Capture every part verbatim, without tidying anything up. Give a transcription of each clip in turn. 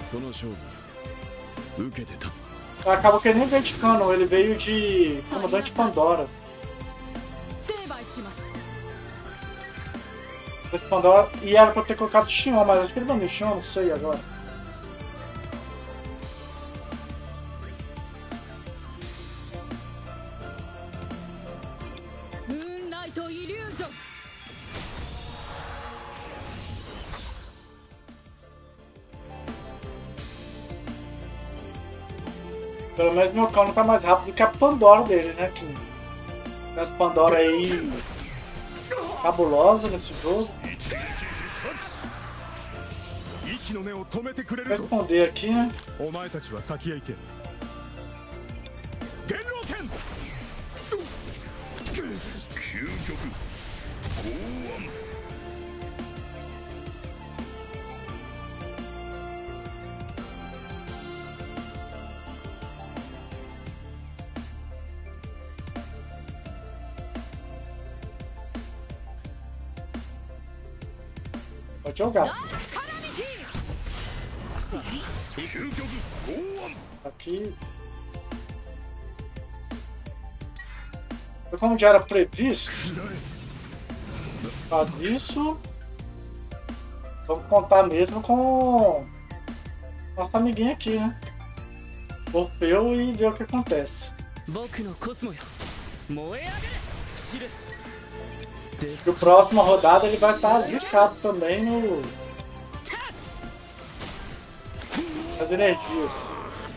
Acabou que ele nem veio de Canon, ele veio de Comandante Pandora. Esse Pandora, e era pra ter colocado o Xion, mas acho que ele baniu o Xion, não sei agora. Pelo menos meu Canon tá mais rápido do que a Pandora dele, né? Que essa Pandora aí cabulosa nesse jogo. Vou responder aqui, né? Pode jogar. Aqui. Como já era previsto, faz isso. Vamos contar mesmo com nosso amiguinho aqui, né? Orfeu e ver o que acontece. E o próximo rodada ele vai estar ligado também no as energias.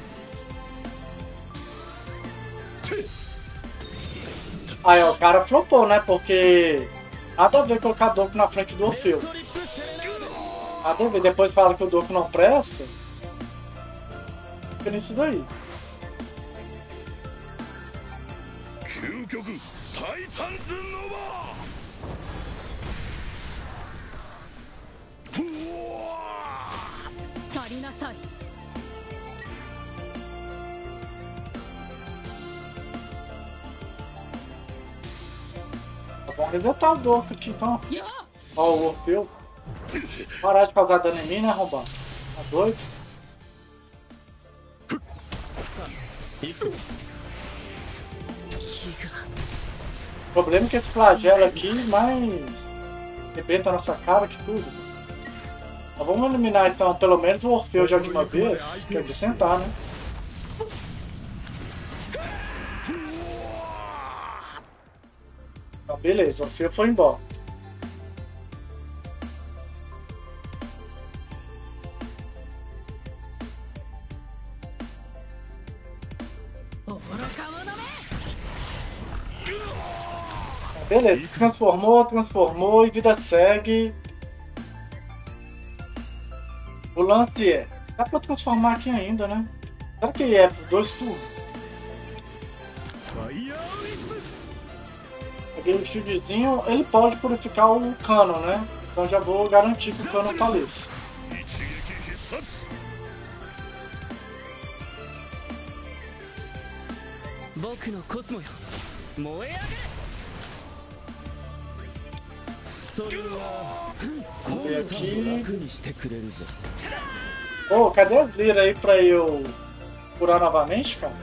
Aí ó, o cara flopou, né? Porque nada a ver colocar Doku na frente do Orfeu. Nada a ver, depois fala que o Doku não presta. Fica nisso daí. Vamos resetar o Doku aqui então. Ó, o Orfeu. Parar de causar dano em mim, né, arrombar? Tá doido? O problema é que esse flagelo aqui mais arrebenta a nossa cara que tudo. Mas vamos eliminar então pelo menos o Orfeu já de uma vez, que é de sentar, né? Então, beleza, o Orfeu foi embora. Beleza, transformou, transformou e vida segue. O lance é, dá pra transformar aqui ainda, né? Será que é por dois turnos? Peguei o shieldzinho, ele pode purificar o Canon, né? Então já vou garantir que o Canon faleça. Vamos ver aqui. Pô, cadê as liras aí pra eu curar novamente, cara?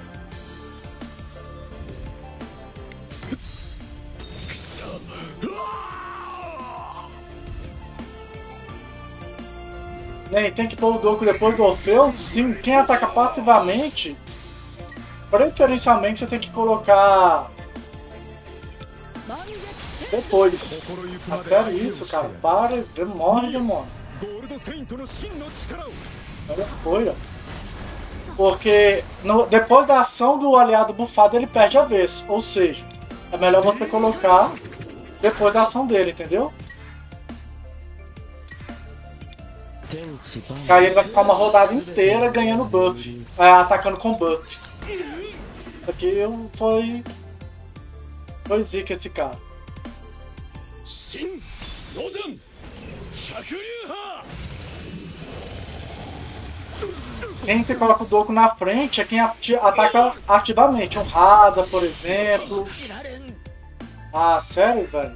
Nem tem que pôr o Doku depois do Orfeu. Sim, quem ataca passivamente, preferencialmente você tem que colocar depois. Até isso, cara. Para, demora, demora. Olha, foi, ó. Porque no, depois da ação do aliado bufado, ele perde a vez. Ou seja, é melhor você colocar depois da ação dele, entendeu? Que aí ele vai ficar uma rodada inteira ganhando buff. É, atacando com buff. Isso aqui foi. Foi zica esse cara. Quem você coloca o Doku na frente é quem ataca ativamente. Um Hada, por exemplo. Ah, sério, velho?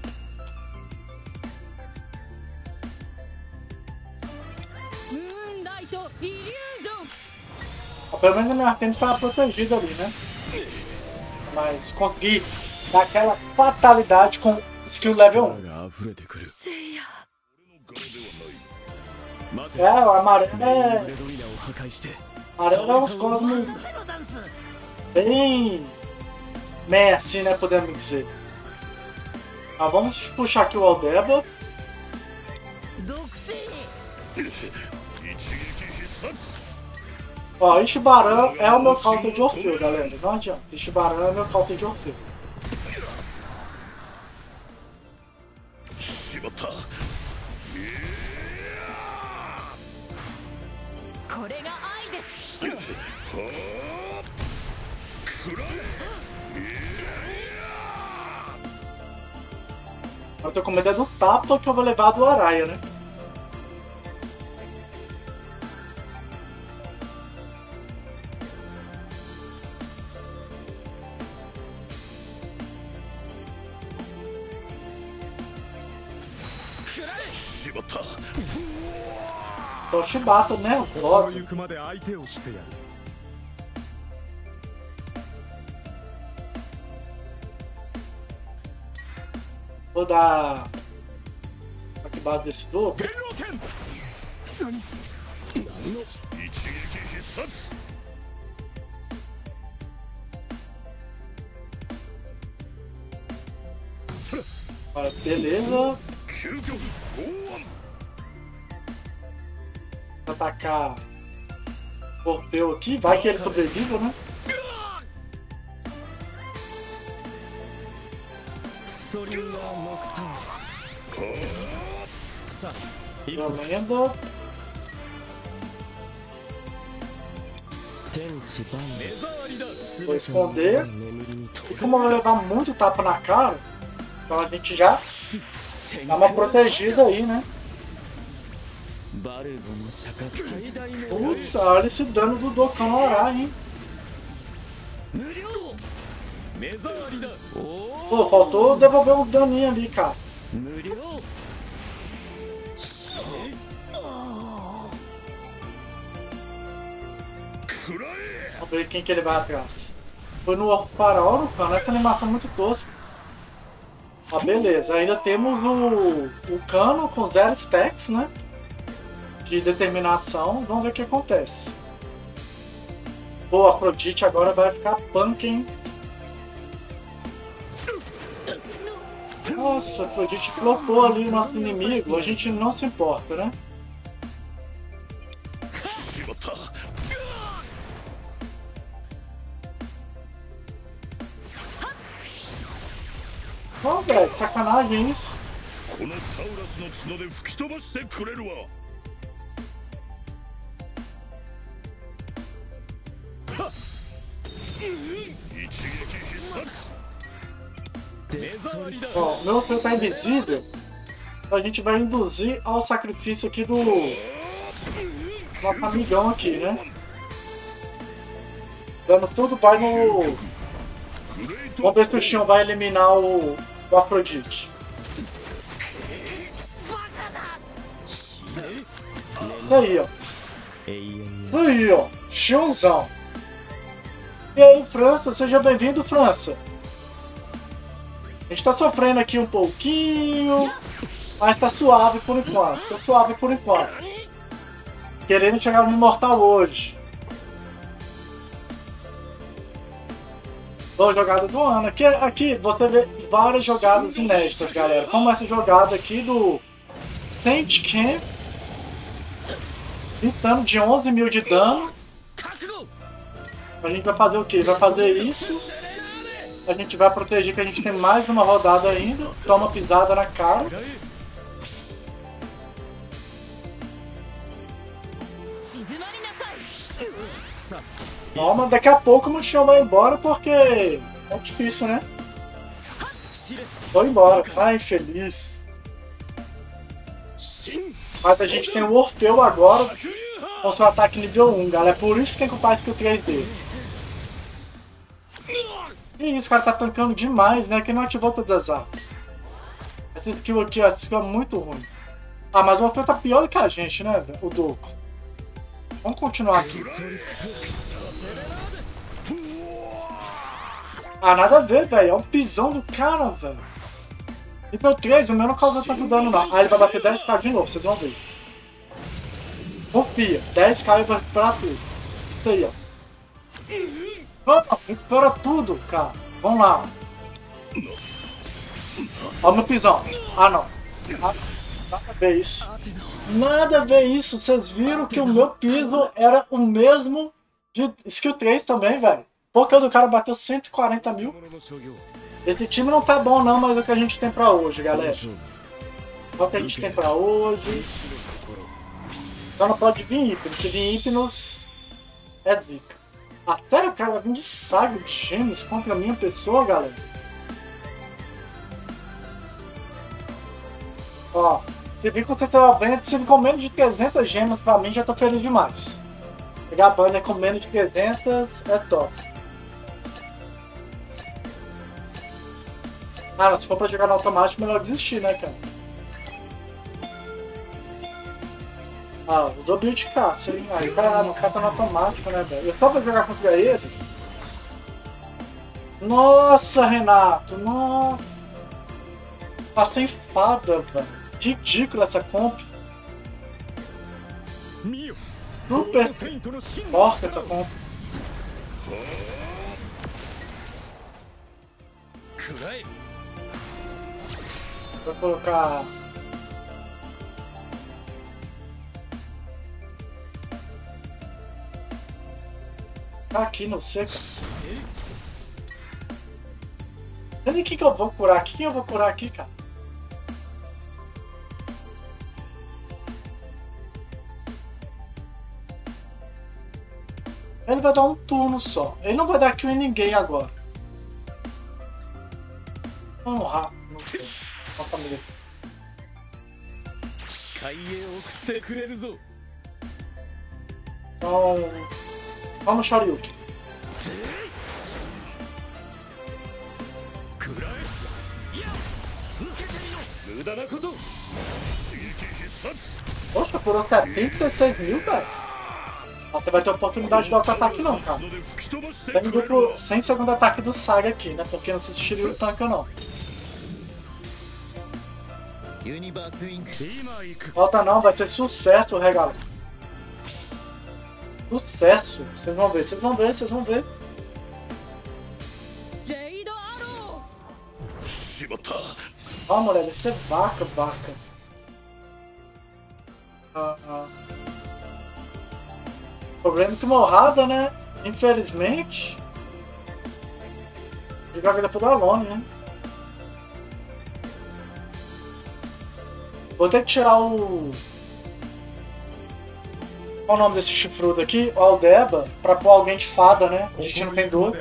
Pelo menos a minha Artemis estava protegida ali, né? Mas consegui dar aquela fatalidade com skill level um. É, o amarelo é... amarelo é uns cosmos bem... bem assim, né, podemos dizer. Mas vamos puxar aqui o Aldeba. Ó, Ishibaran é o meu counter de Orfeu, galera. Não adianta. Ishibaran é o meu counter de Orfeu. Eu tô com medo do tapa que eu vou levar do Araya, né? Então o Shibata nervoso. Vou dar aqui base desse duplo. Ah, beleza. Vou atacar o Orfeu aqui, vai que ele sobreviva, né? Violenda. Vou esconder. E como eu vou levar muito tapa na cara, então a gente já dá uma protegida aí, né? Putz, olha esse dano do Dokkan no Araya, hein? Pô, faltou devolver um daninho ali, cara. Vamos ver quem que ele vai atrás. Foi no Faraó, no Kano. Essa animação é muito tosca. Ah, beleza. Ainda temos o, o Kano com zero stacks, né? De determinação. Vamos ver o que acontece. Pô, a Afrodite agora vai ficar punk, hein? Nossa, a Afrodite flopou ali o nosso inimigo. A gente não se importa, né? Não, velho, sacanagem isso. Ó, meu Orfeu tá invisível. A gente vai induzir ao sacrifício aqui do nosso amigão aqui, né? Dando tudo vai no... Vamos ver se o Xion vai eliminar o, o Afrodite. Isso aí, ó. Isso aí, ó. Xionzão. E aí, França? Seja bem-vindo, França. A gente tá sofrendo aqui um pouquinho, mas tá suave por enquanto. Tá suave por enquanto. Querendo chegar no Imortal hoje. Boa jogada do ano. Aqui, aqui você vê várias jogadas inéditas, galera. Como essa jogada aqui do Saint Ken, gritando de onze mil de dano. A gente vai fazer o que? Vai fazer isso. A gente vai proteger que a gente tem mais uma rodada ainda. Toma pisada na cara. Toma, daqui a pouco o Xion vai embora porque é difícil, né? Vou embora. Ai, feliz. Mas a gente tem o Orfeu agora com seu ataque nível um, galera. É por isso que tem que upar skill três dele. Que isso, o cara tá tancando demais, né? Que não ativou todas as armas. Essa skill aqui, essa skill é muito ruim. Ah, mas o Orfeu tá pior do que a gente, né, velho? O Doku. Vamos continuar aqui. Ah, nada a ver, velho. É um pisão do cara, velho. Nível três, o meu não causa tanto dano, não. Ah, ele vai bater dez k de novo, vocês vão ver. Confia. dez k ele vai recuperar tudo. Isso aí, ó. Opa, recupera tudo, cara. Vamos lá. Ó o meu pisão. Ah, não. Nada, nada a ver isso. Nada a ver isso. Vocês viram que o meu piso era o mesmo de skill três também, velho. Porque o do cara bateu cento e quarenta mil. Esse time não tá bom não, mas é o que a gente tem pra hoje, galera. É o que a gente tem pra hoje. Só não pode vir Hipnos. Se vir Hipnos, é zica. Ah, sério, cara, vai vir de saga de gêmeos contra a minha pessoa, galera? Ó, se vir com cento e noventa, se vir com menos de trezentas gemas, pra mim já tô feliz demais. Pegar a banner com menos de trezentas é top. Ah, não, se for pra jogar no automático, melhor desistir, né, cara? Ah, usou build de caça, hein? Aí, caralho, o cara tá no automático, né, velho? Eu só pra jogar contra ele. Nossa, Renato, nossa. Tá sem fada, velho. Ridícula essa comp. Super porca essa comp. Vou colocar... Tá aqui no seco. Não sei o que que eu vou curar aqui. Quem eu vou curar aqui, cara? Ele vai dar um turno só. Ele não vai dar kill em ninguém agora. Vamos rápido. Não sei. Nossa amiga. Então... Vamos, Shoryuken. Poxa, por setenta e seis mil, velho. Você vai ter oportunidade de auto-ataque não, cara. Tem duplo sem segundo ataque do Saga aqui, né? Porque não se Shiryu tanca não. Falta não, vai ser sucesso o regalo. Sucesso! Vocês vão ver, vocês vão ver, vocês vão ver. Ó, mulher, isso é vaca, vaca. Ah, ah. O problema é que morrada, né? Infelizmente. Jogar depois do Alone, né? Vou ter que tirar o... Qual o nome desse chifrudo aqui? O Aldeba, pra pôr alguém de fada, né? A gente não tem dor.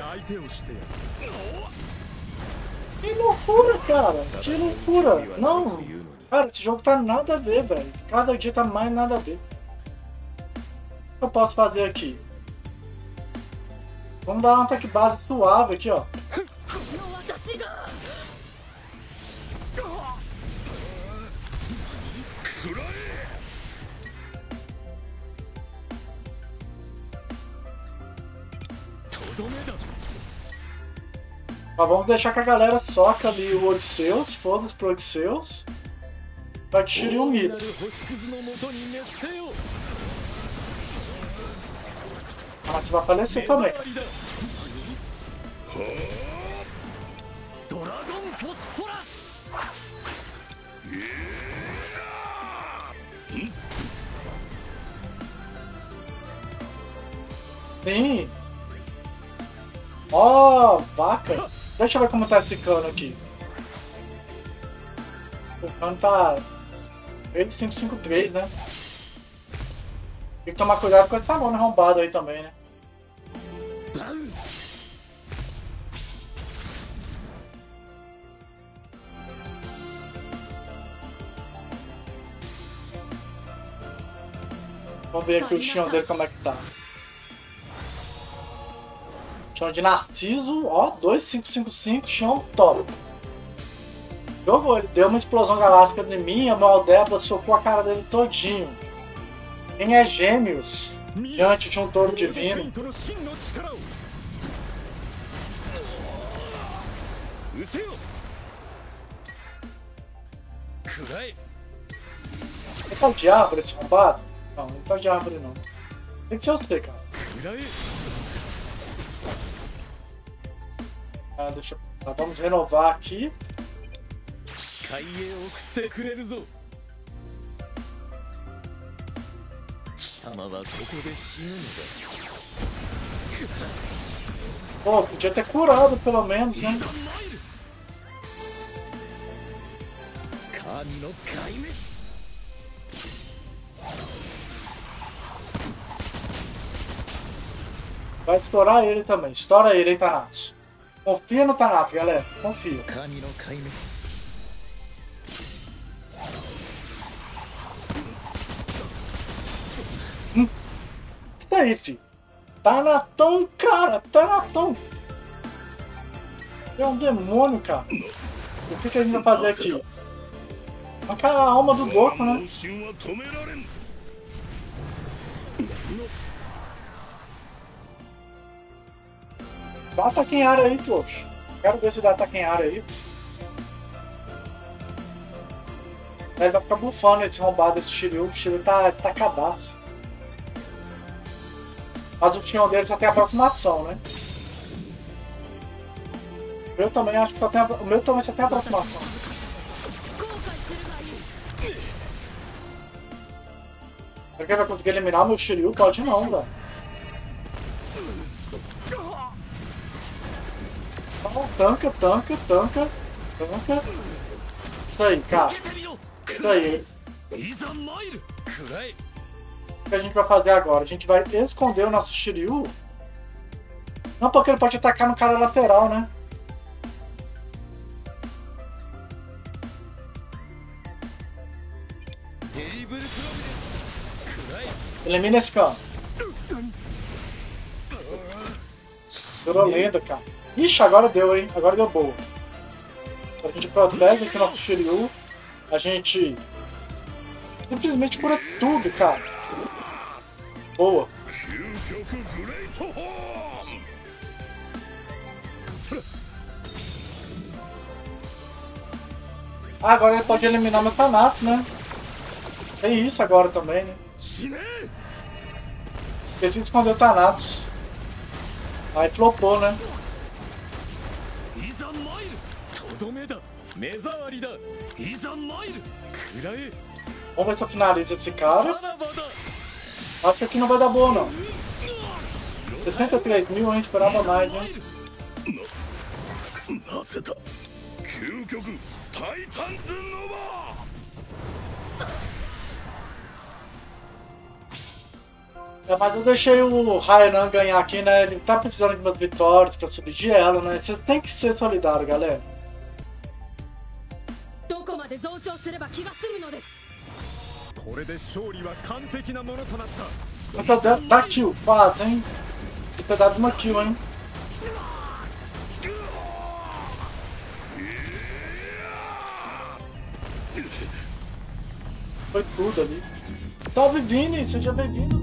Que loucura, cara! Que loucura! Não! Cara, esse jogo tá nada a ver, velho. Cada dia tá mais nada a ver. O que eu posso fazer aqui? Vamos dar um ataque base suave aqui, ó. Mas vamos deixar que a galera soca ali o Odisseus, foda-se pro Odisseus. Vai que tire um mito. Ah, mas você vai falecer também. Sim. Ó, oh, vaca. Deixa eu ver como tá esse cano aqui. O cano tá três cinco cinco três, né? Tem que tomar cuidado com esse tamanho arrombado aí também, né? Vamos ver aqui o chão dele como é que tá. Chão de Narciso, ó, dois cinco cinco cinco, chão top. Jogou, ele deu uma explosão galáctica em mim, a meu Aldeba socou a cara dele todinho. Quem é Gêmeos? diante de um touro divino. Ele tá de árvore esse combate? Não, não tá de árvore não. Tem que ser você, cara. Ah, deixa eu... Tá, vamos renovar aqui. Pô, podia ter curado pelo menos, né? Vai estourar ele também. Estoura ele, hein, Thanatos. Confia no Thanatos, galera. Confia. Hum. Isso aí, filho. Tanatão, cara. Tanatão. É um demônio, cara. O que, que a gente vai fazer aqui? Arrancar a alma do Goku, né? Dá ataque em área aí, Tocho. Quero ver se dá ataque em área aí. Mas vai ficar bufando esse arrombado desse Shiryu. O Shiryu tá estacadaço. Mas o Tion dele só tem aproximação, né? O meu também acho que só tem a... O meu também só tem aproximação. Será que vai conseguir eliminar o meu Shiryu? Pode não, velho. Não, tanca, tanca, tanca, tanca. Isso aí, cara. Isso aí. O que a gente vai fazer agora? A gente vai esconder o nosso Shiryu. Não, porque ele pode atacar no cara lateral, né? Elimina esse cara. Durou lenda, cara. Ixi, agora deu, hein? Agora deu boa. A gente protege aqui o nosso Shiryu. A gente simplesmente cura tudo, cara. Boa. Ah, agora ele pode eliminar meu Thanatos, né? É isso agora também, né? Esqueci de esconder o Thanatos. Aí flopou, né? Vamos ver se eu finalizo esse cara. Acho que aqui não vai dar boa, não. sessenta e três mil, eu esperava mais, né? É, mas eu deixei o Rainan ganhar aqui, né? Ele tá precisando de umas vitórias pra subir de ela, né? Você tem que ser solidário, galera. Então dá, dá kill, faz, hein? Tem que dar uma kill, hein? Foi tudo ali. Salve, Vini! Seja bem-vindo!